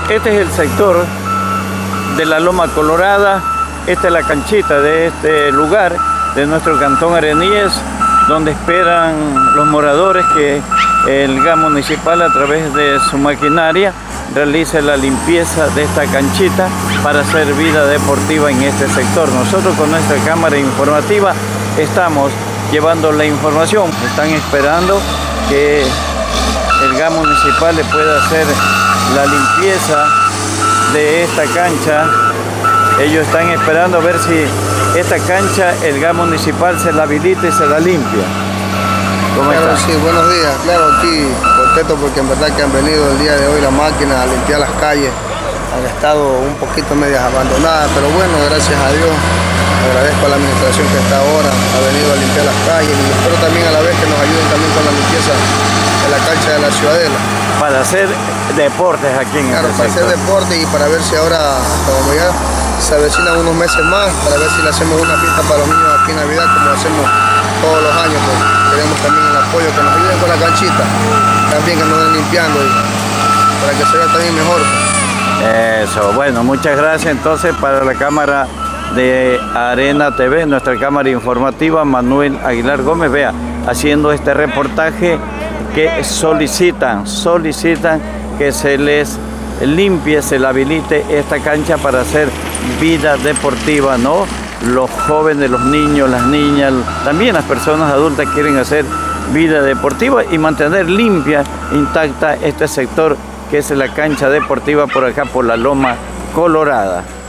Este es el sector de la Loma Colorada. Esta es la canchita de este lugar, de nuestro cantón Arenillas, donde esperan los moradores que el GAM municipal, a través de su maquinaria, realice la limpieza de esta canchita para hacer vida deportiva en este sector. Nosotros con nuestra cámara informativa estamos llevando la información. Están esperando que el GAM municipal le pueda hacer la limpieza de esta cancha. Ellos están esperando a ver si esta cancha el GAM municipal se la habilita y se la limpia. ¿Cómo Claro, está? sí, buenos días. Claro, aquí contento porque en verdad que han venido el día de hoy la máquina a limpiar las calles. Han estado un poquito medias abandonadas, pero bueno, gracias a Dios. Agradezco a la administración que hasta ahora ha venido a limpiar las calles y espero también a la vez que nos ayuden también con la limpieza de la cancha de la Ciudadela. Para hacer deportes aquí en Claro, este para hacer sector. deporte y para ver si ahora, como ya se avecinan unos meses más, para ver si le hacemos una fiesta para los niños aquí en Navidad, como hacemos todos los años. Pues queremos también el apoyo, que nos ayuden con la canchita, también que nos den limpiando y para que se vea también mejor. Eso, bueno, muchas gracias entonces para la cámara de Arena TV, nuestra cámara informativa, Manuel Aguilar Gómez, vea, haciendo este reportaje que solicitan que se les limpie, se le habilite esta cancha para hacer vida deportiva, ¿no? Los jóvenes, los niños, las niñas, también las personas adultas quieren hacer vida deportiva y mantener limpia, intacta este sector que es la cancha deportiva por acá, por la Loma Colorada.